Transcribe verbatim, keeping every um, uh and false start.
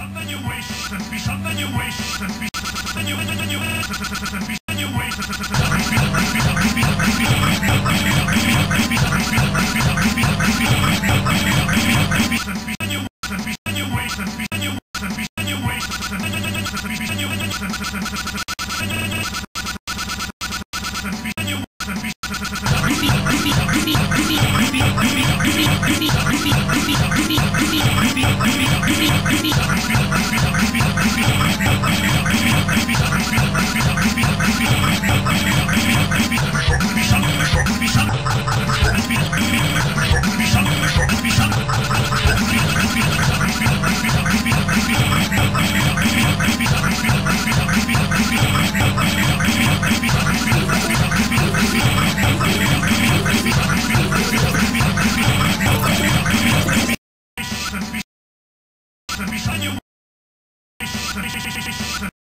something you wish, to be something you wish, to be something you something you wish, to be something you wish, to be something you wish, to be